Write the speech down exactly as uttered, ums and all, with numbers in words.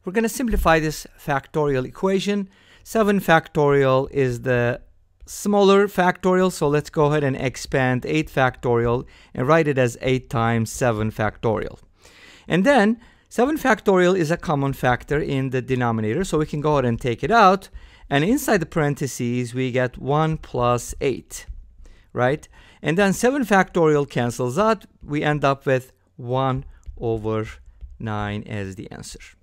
we're going to simplify this factorial equation. seven factorial is the smaller factorial, so let's go ahead and expand eight factorial and write it as eight times seven factorial. And then seven factorial is a common factor in the denominator, so we can go ahead and take it out. And inside the parentheses, we get one plus eight, right? And then seven factorial cancels out. We end up with one over nine as the answer.